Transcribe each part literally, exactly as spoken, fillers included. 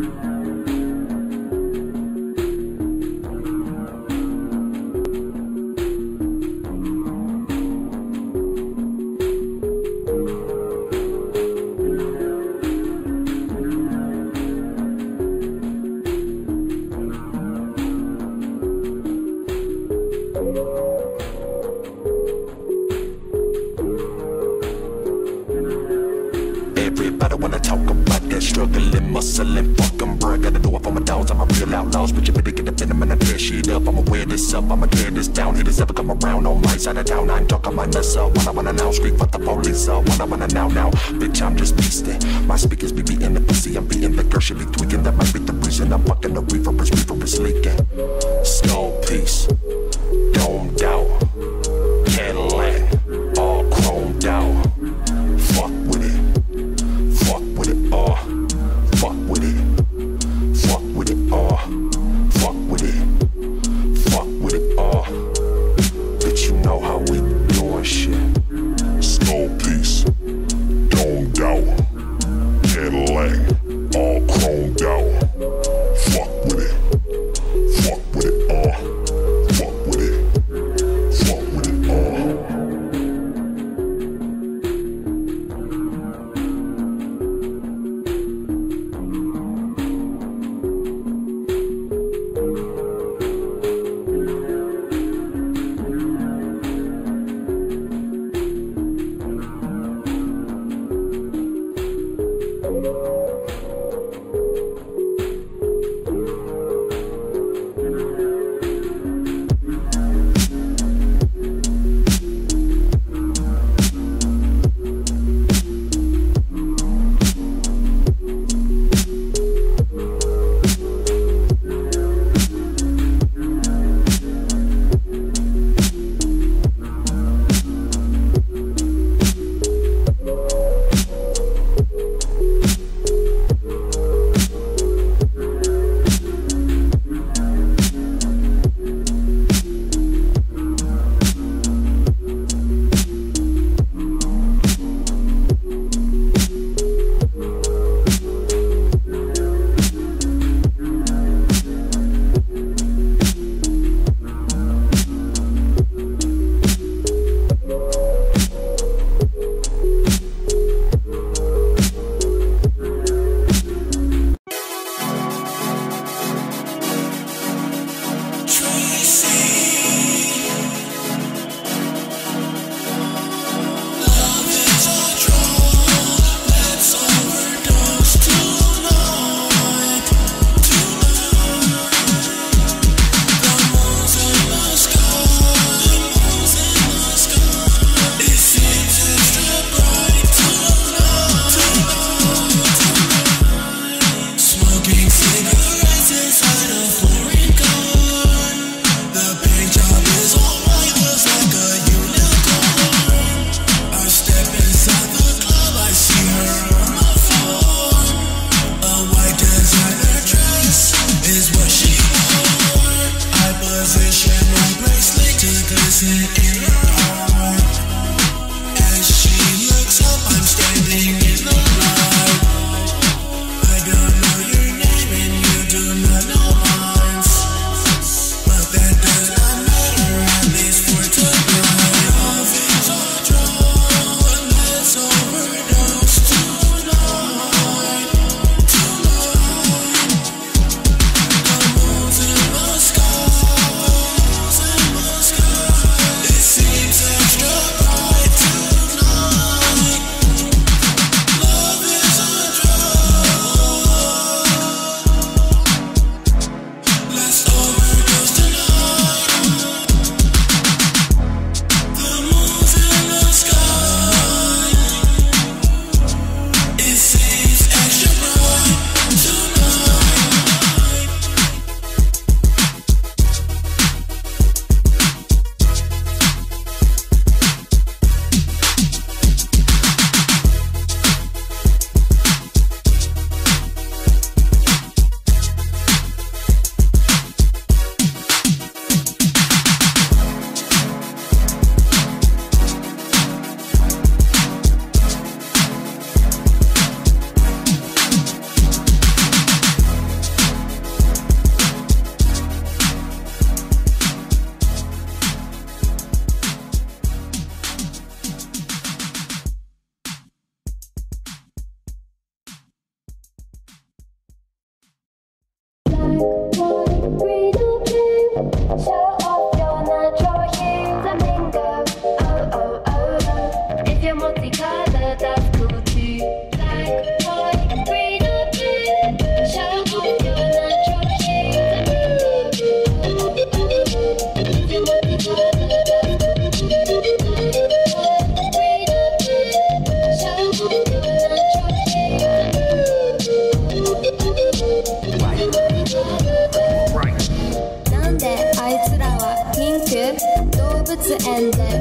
Everybody wanna talk about that struggling, muscling, fucking bro. Gotta do it for my dogs, I'm a real outlaws. But you better get the venom and I tear shit up. I'ma wear this up, I'ma tear this down. Haters ever come around on my side of town, I ain't talking my nuts up. When I wanna now, street fuck the police up. When I wanna now, now, bitch, I'm just beastin'. My speakers be beating the pussy, I'm beating the girl, she be tweaking. That might be the reason I'm fucking the reefer, cause reefer is leaking. Skull piece, domed out, Cadillac, all chromed out. Fuck with it. Fuck with it, uh, fuck with it, fuck with it, uh, fuck with it, fuck with it, uh, bitch, you know how we doing shit. Skull piece, domed out, Cadillac, all chromed out. Fuck with it, fuck with it, uh, fuck with it,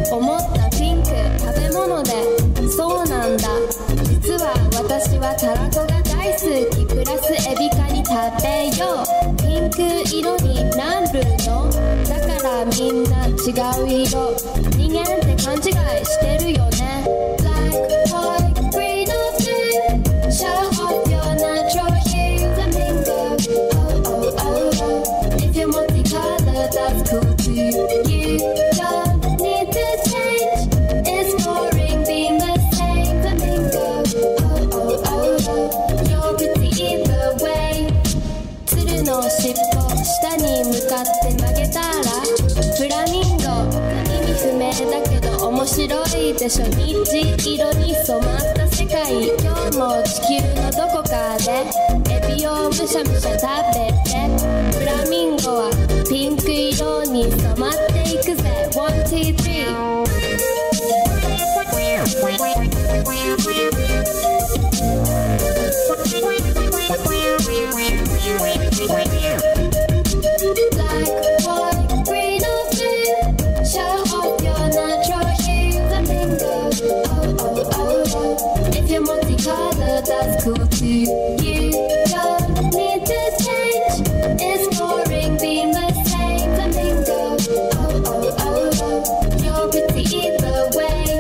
思ったピンク食べ物でそうなんだ実は私はたらこが大好きプラスエビカニ食べようピンク色になるのだからみんな違う色人間って勘違いしてるよね Black, white, green or blue Show off your natural hue Flamingo, oh oh oh oh If you're multicolored that's cool too You don't need to change It's boring being the same Flamingo, oh oh oh oh You're pretty either way 鶴の尻尾下に向かって投げたらフラミンゴ意味不明だけど面白いでしょ虹色に染まった世界今日も地球のどこかでエビをむしゃむしゃ食べてフラミンゴはピンク色に染まっていくぜ One, two, three Black, white, green or blue Show off your natural hue Flamingo, oh oh oh oh If you're multicolored that's cool too You don't need to change It's boring being the same Flamingo, oh oh oh oh You're pretty either way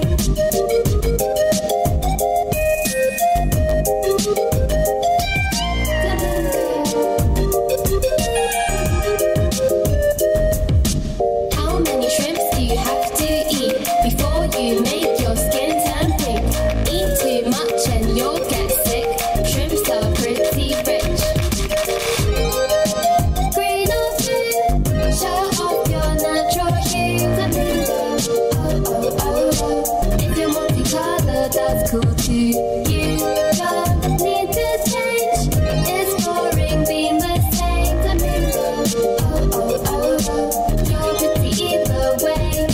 How many shrimps do you have to eat before you make your skin turn pink? Eat too much and you'll get sick. Shrimps are pretty rich. Green or blue, show off your natural hue. Flamingo, oh oh oh oh. If you're multicolored, that's cool too. You don't need to change. It's boring being the same. Flamingo, oh oh oh oh. You're pretty either way.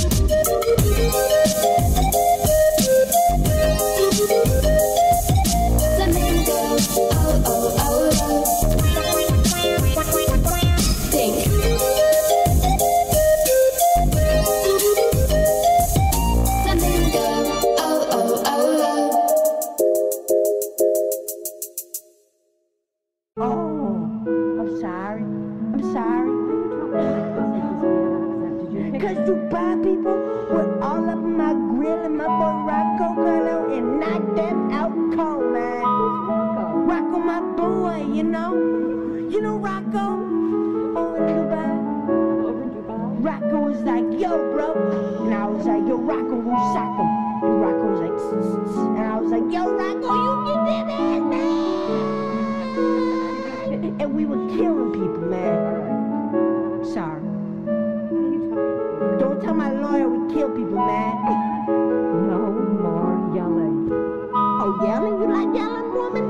Flamingo, oh oh oh oh. Pink. Flamingo, oh oh oh oh. Oh, I'm sorry. I'm sorry. Cause Dubai people were all up in my grill and my boy Rocco got out and knocked them out cold, man. Rocco? Rocco, my boy, you know? You know Rocco? Over in Dubai? Over in Dubai? Rocco was like, yo, bro. And I was like, yo, Rocco, we'll sack him. And Rocco was like, tss, tss, tss. And I was like, yo, Rocco, you get that ass, man. And we were killing people, man. Sorry. Don't tell my lawyer we kill people, man. No more yelling. Oh, yelling? You like yelling, woman?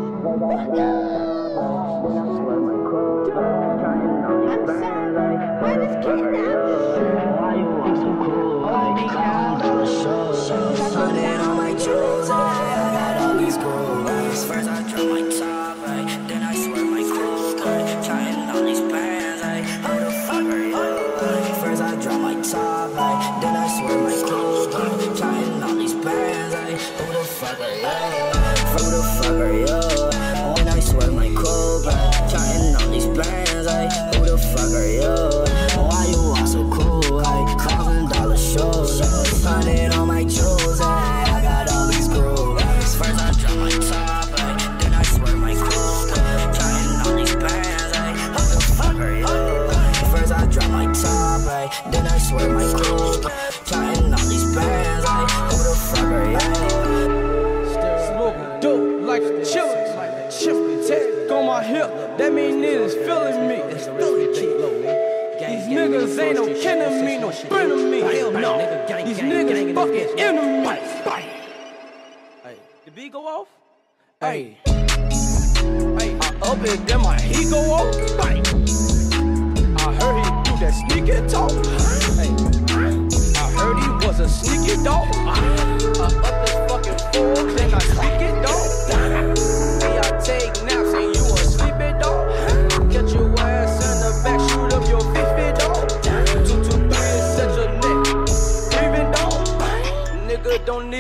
I'm sorry. Why this kid now? Why you walk so cool? Like, come to the show. Sunday on my jewels, I got all these grooves. First I drop my top, right? Then I swear my clothes, right? Tying all these bands, like, who the fuck are you? Like, first I drop my top, right? Then I swear my clothes, right? Tying all these bands, like, who the fuck are you? Who the fuck are you? When I swear my clothes, right? Tying all these bands, like, who the fuck are you? Why you walk so cool, like, thousand dollar shows? Hundred on my jewels, I got all these grooves. First I drop my top, right? Then I swear my clothes, right? Tying all these bands, like, who the fuck are you? First I drop my top, right? Then I swear my clothes, tying all these bands, like, who the fuck are you? Smoking dope like a chillin', like a chillin'. Tech on my hip, that mean niggas feeling me. It's feeling me. These niggas ain't no kin of me, no friend of me. Hell no. These niggas fucking enemies. Hey, the beat go off? Hey, hey, I up it, then my heat go off. Hey, I heard he do that sneaky talk. Hey, I heard he was a sneaky dog. I up this fucking fool, then I sneak it dog. Hey, I take naps and you a sleepy dog. Get your ass in the back, shoot up your fifi dog. Two two three, set your neck, breathing dog.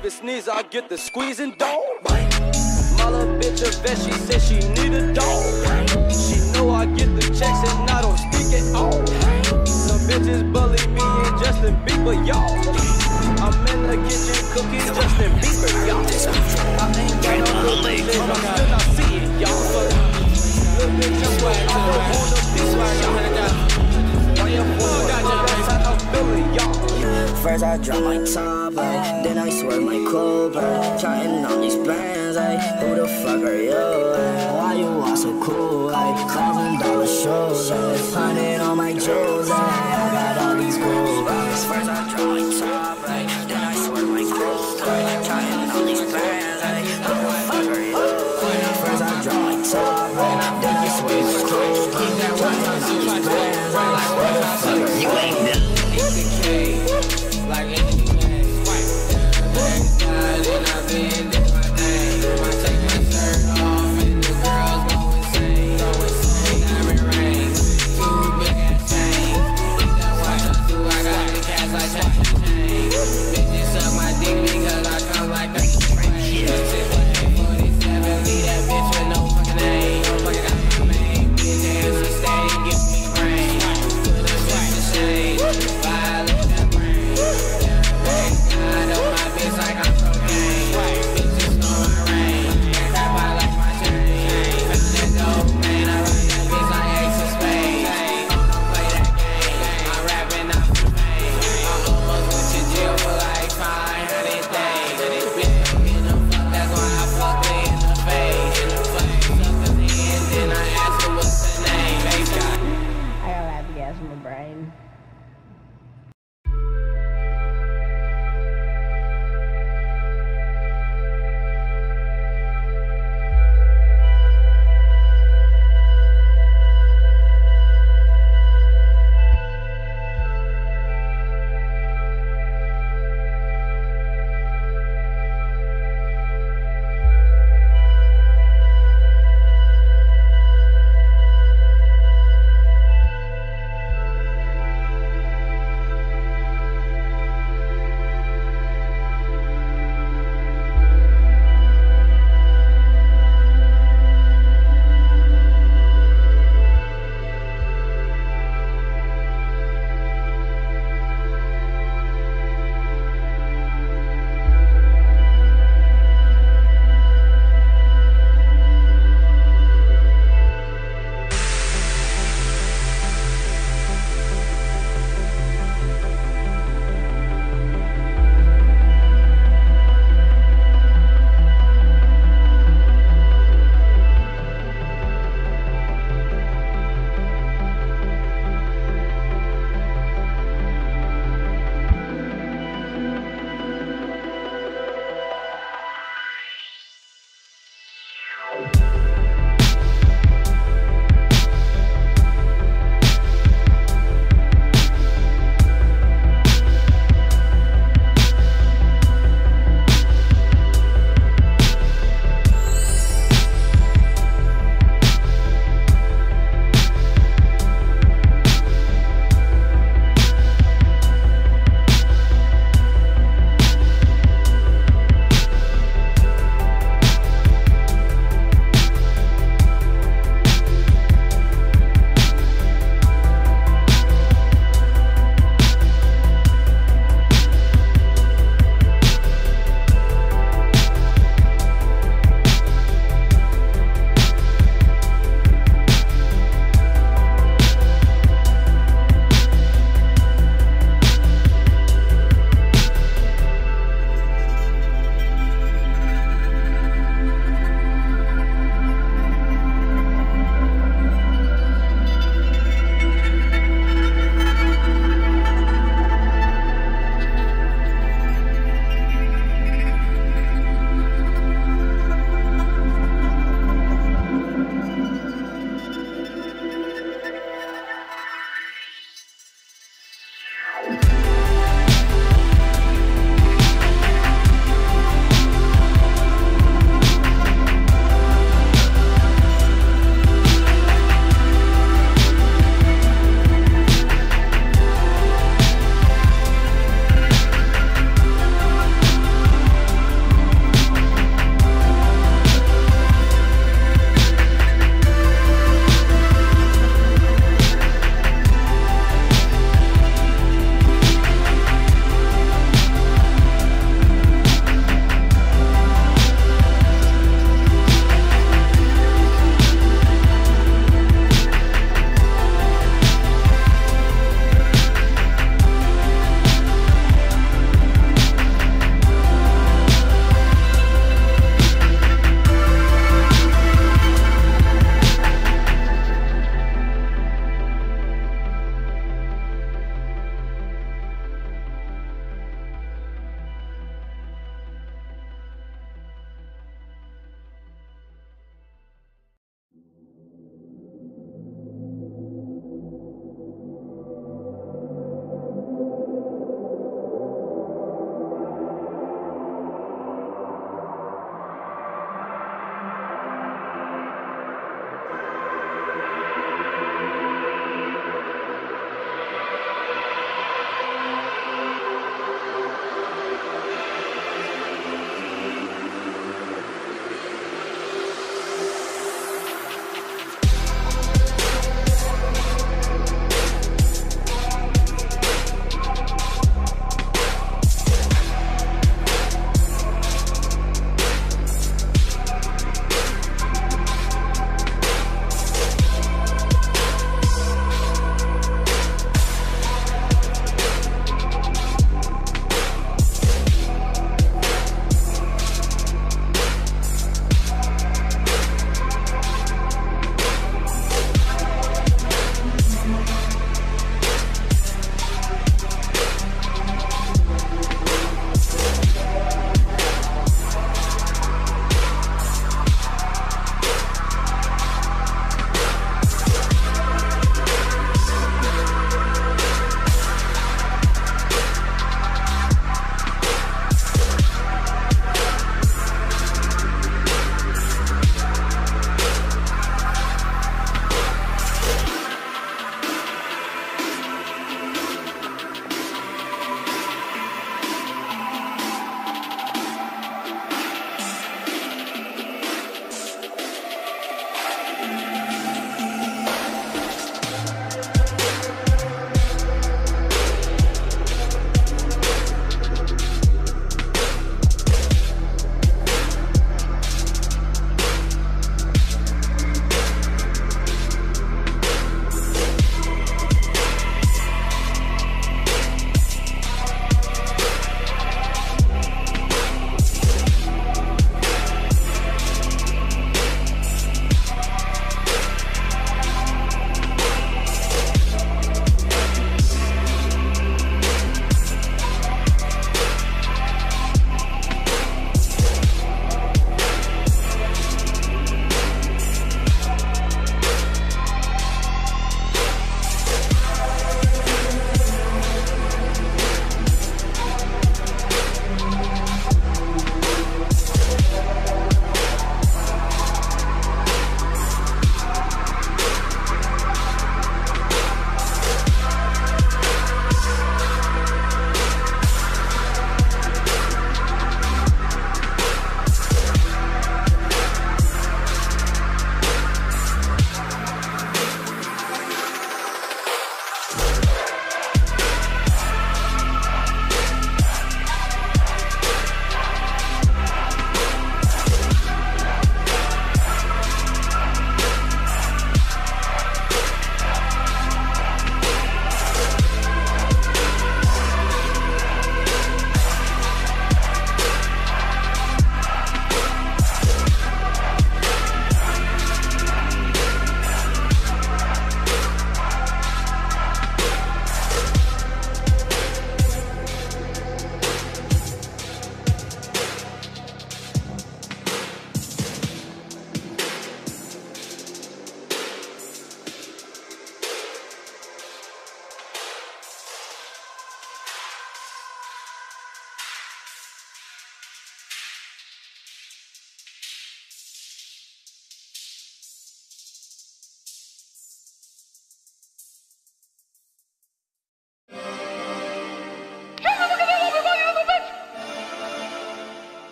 if it sneeze, I get the squeezing dog. My little bitch a vet, she said she need a dog. She know I get the checks and I don't speak at all. Some bitches bully me and Justin Bieber, y'all. I'm in the kitchen cooking Justin Bieber, y'all. I ain't got no privilege, I'm still not seeing y'all. Little bitch, I'm wet, I'm on the beach right now. Why you fool, got your best out of Philly, y'all. First I drop my top, like, then I swerve my club, like, counting all these bands, like, who the fuck are you, like, why you all so cool, like, thousand dollar shows, like, hundred on my jewels, like, I got all these grooves, like, first I drop my top, like, then I swerve my club, like, counting all these bands, like, who the fuck are you, like, first I drop my top, like, then I swerve my club, like, counting all these bands, like, who the fuck are you, you ain't done. Like anything, swipe. Next time, then I bend it my thing. I take my shirt off and the girls go insane. Go insane, every rain. Two big ass chains. Think that watch us do, I got the cash like check the chain. Bitches suck my dick because I come like that. forty-seven, leave that bitch with no fucking name. No fucking got my main bitch and she stay, give me brain.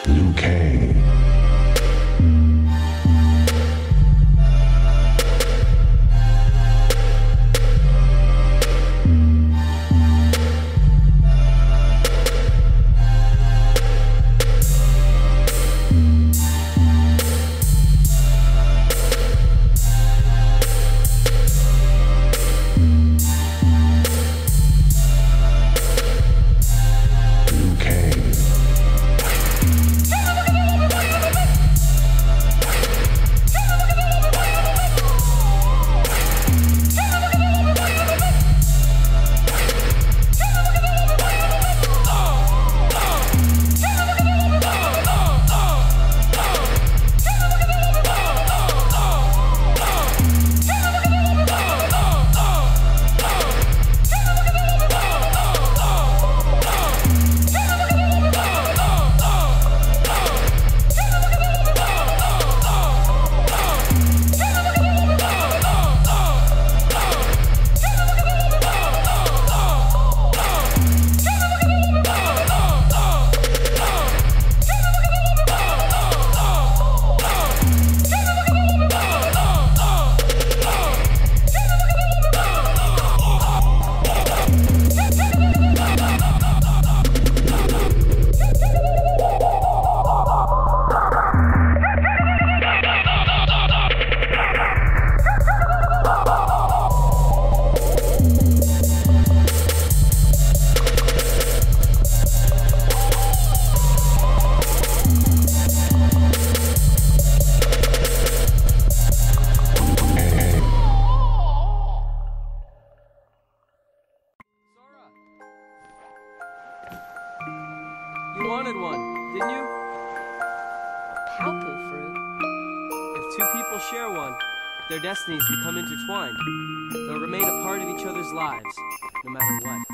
Liu Kang. You wanted one, didn't you? Palpu fruit? If two people share one, their destinies become intertwined. They'll remain a part of each other's lives, no matter what.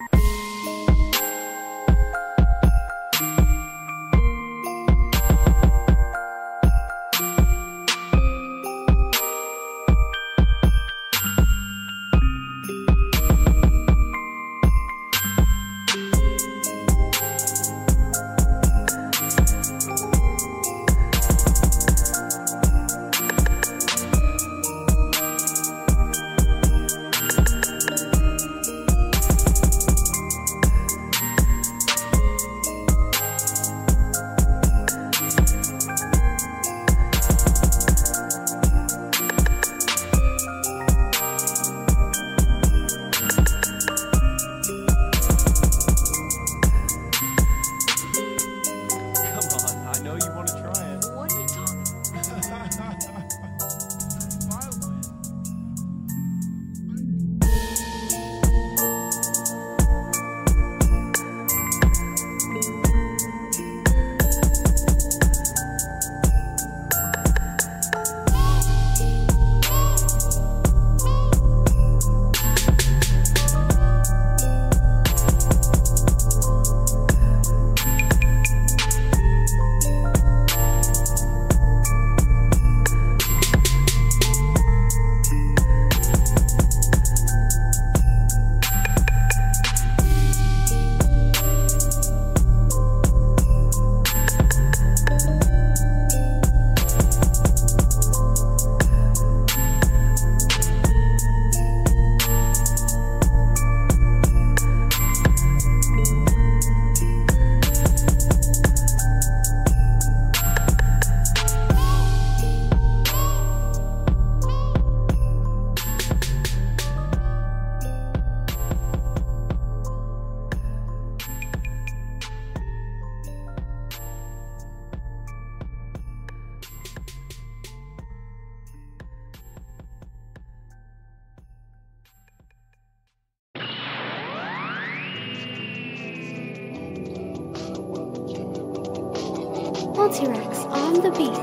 Multi-Rex on the beat.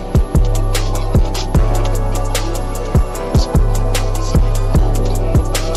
We'll be right back.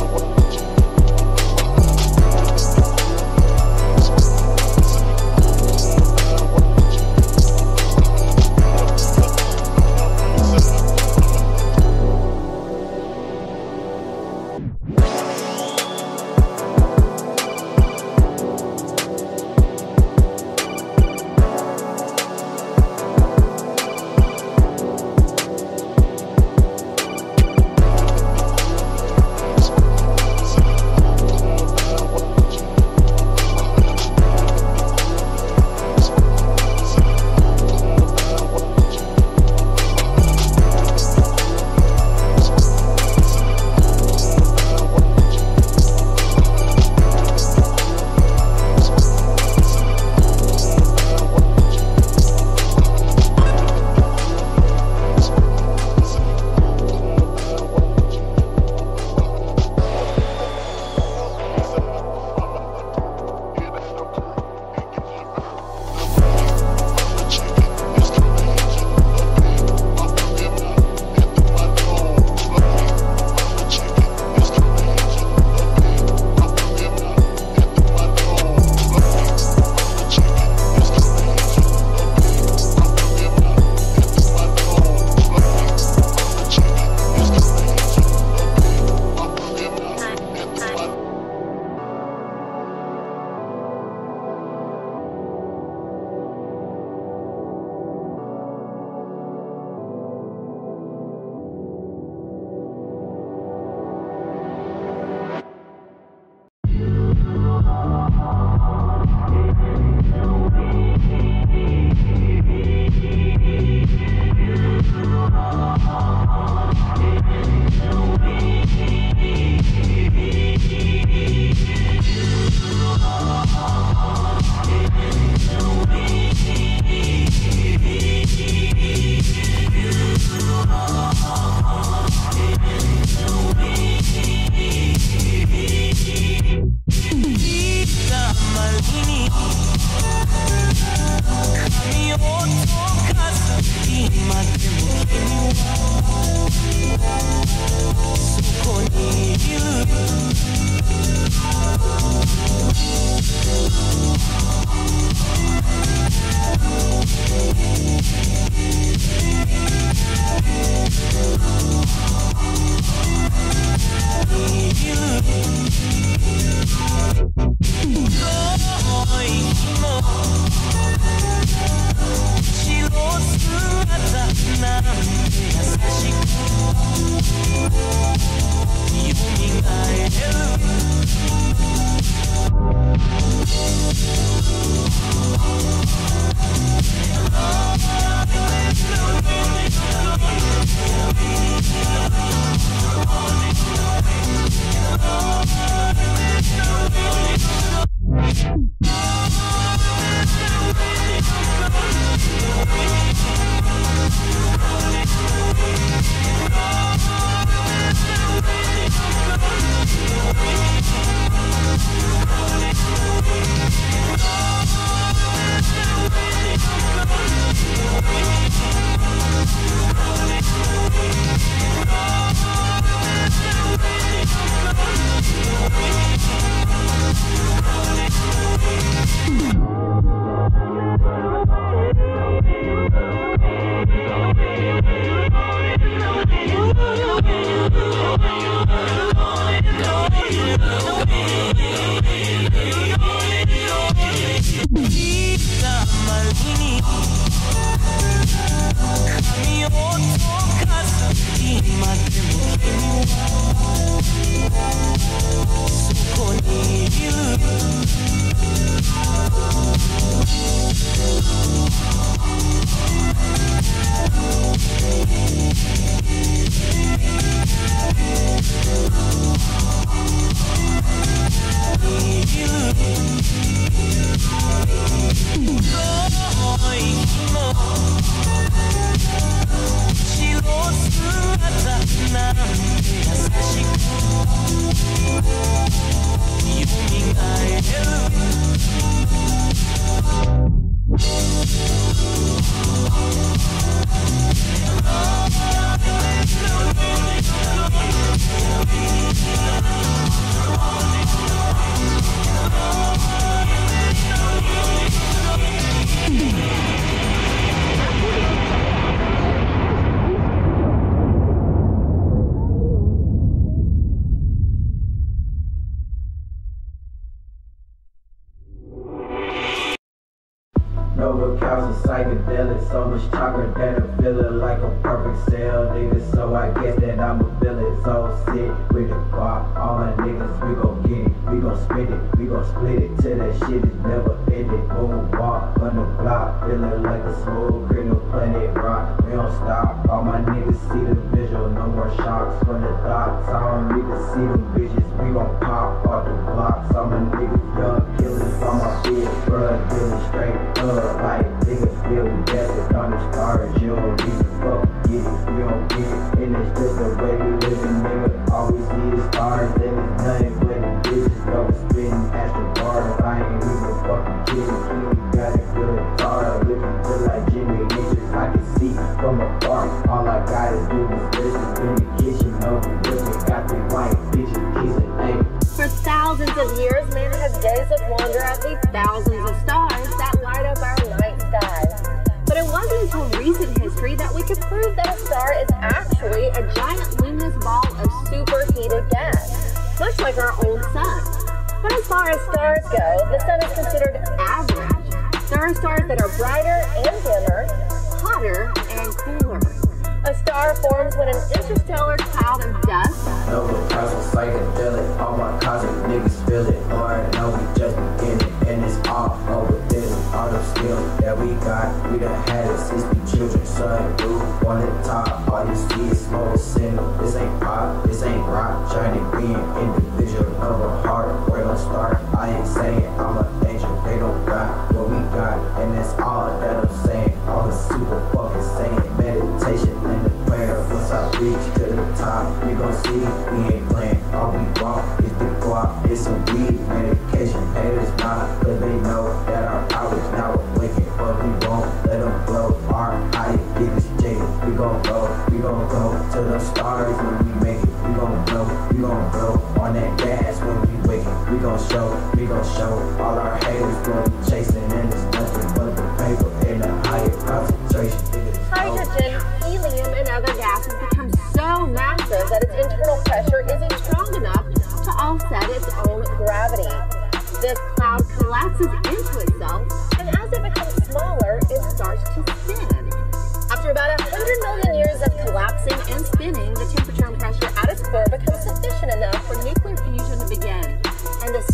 Nova cows and psychedelics, so much chocolate that I feel it like a perfect sale, nigga. So I guess that I'm a villain. So sick with the guap, all my niggas, we gon' get it, we gon' spend it, we gon' split it till that shit is never ended. Boom, walk on the block, feeling like a smooth criminal planet rock. We don't stop, all my niggas see the visual, no more shocks from the dots. I don't need to see them bitches, we gon' pop off the blocks. All my niggas young killers on my big bruh, dealing straight up. Like niggas feel desperate on the stars, you don't need to fuck get it, you don't get it, and it's just the way we living, nigga. All we see is stars, and it's nothing but the bitches go spitting extra bars. I ain't even fucking kidding, you got a good guitar, looking just like Jimmy Hendrix. I can see from afar, all I gotta do is listen in the kitchen, over looking, got the white bitches kissing, ayy. For thousands of years, man has gazed with wonder at the thousands of stars that light up our night skies. But it wasn't until recent history that we could prove that a star is actually a giant luminous ball of superheated gas, much like our own sun. But as far as stars go, the sun is considered average. There are stars that are brighter and dimmer, hotter and cooler. A star forms when an interstellar cloud of dust. Nova cows and psychedelic, all my cosmic niggas feel it. Lord, know we just beginning, and it's all over this. All the skills that we got, we done had it since we children. Son, blue, on the top, all you see is smoke signal. This ain't pop, this ain't rock, shining green, individual, Nova heart, where gon' start. I ain't saying I'm a angel, they don't got what we got, and that's all that I'm saying. All the super fucking saying, meditation and the prayer. Once I reach to the top, you gon' see we ain't playing. All we want is the guap, it's some weed, medication. Haters not, cause they know that our power's now awakened. But we won't let them blow our high, get this jaded. We gon' go, we gon' go to the stars when we make it. We gon' blow, we gon' blow on that gas when we wake it. We gon' show, we gon' show all our haters gon' be chasing, and it's nothing but the paper and the higher concentration. Hydrogen, helium, and other gases become so massive that its internal pressure isn't strong enough to offset its own gravity. This cloud collapses into itself, and as it becomes smaller, it starts to spin. After about one hundred million years of collapsing and spinning, the temperature and pressure at its core becomes sufficient enough for nuclear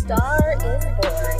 Star is Born.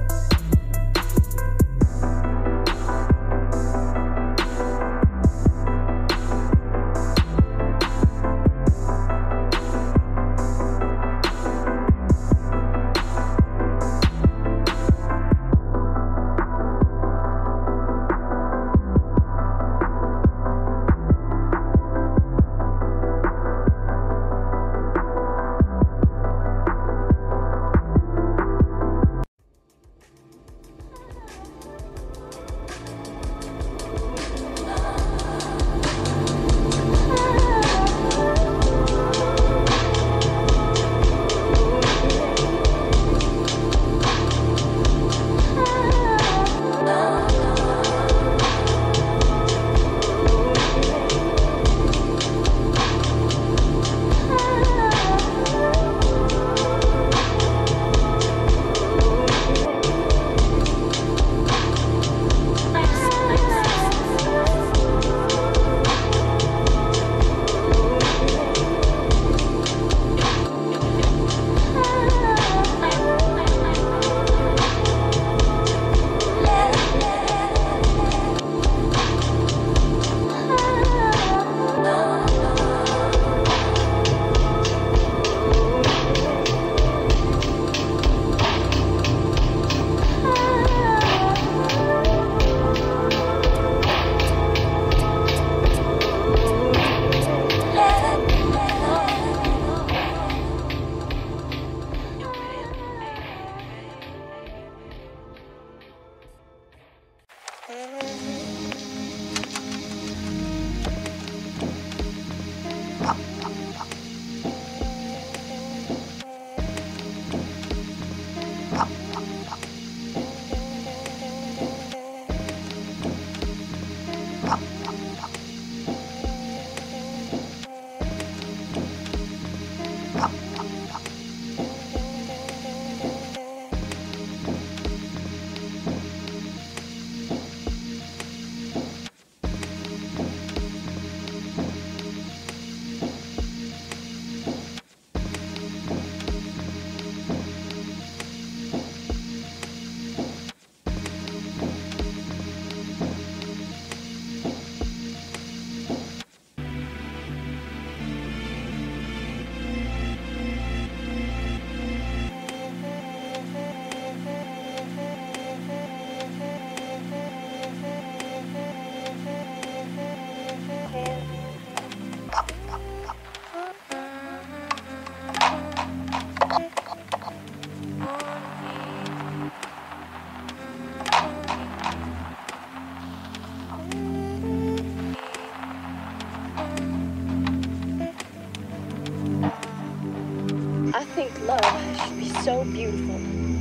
I think love should be so beautiful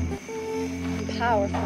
and powerful.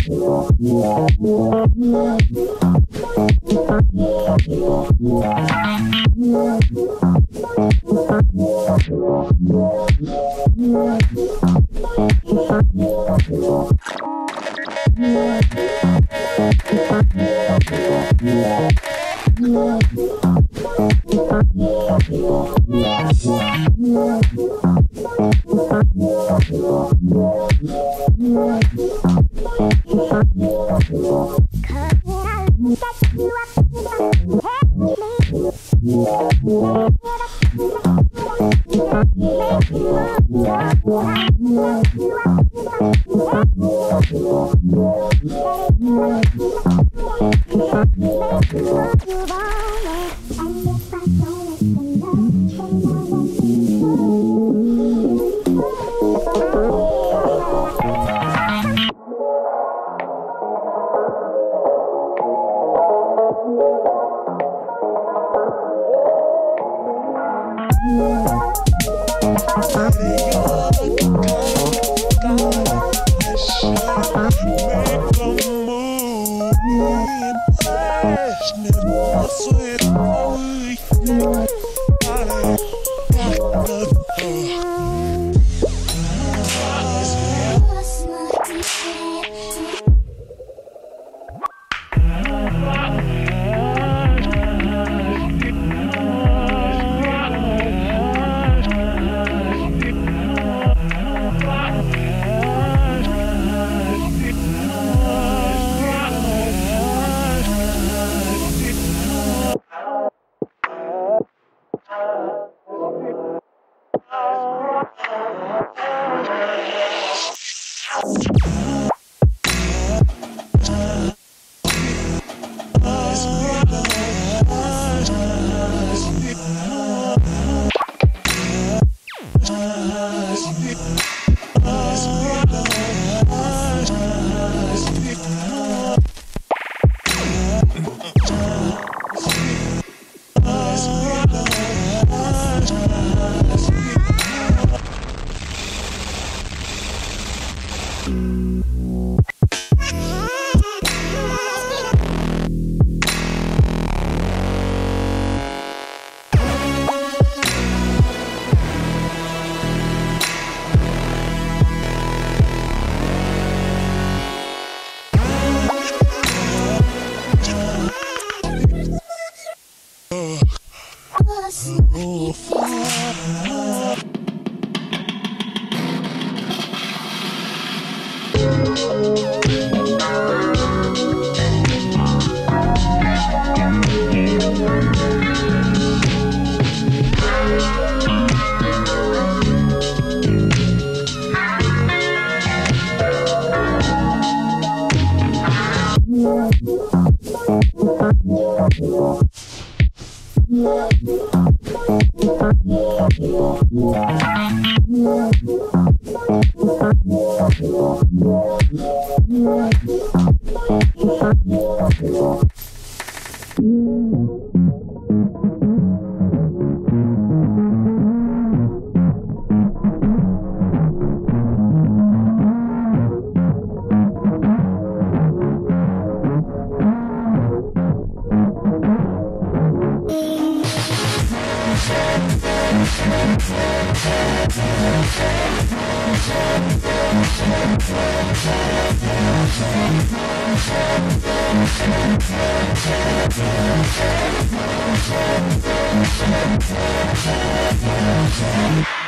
We'll be right back.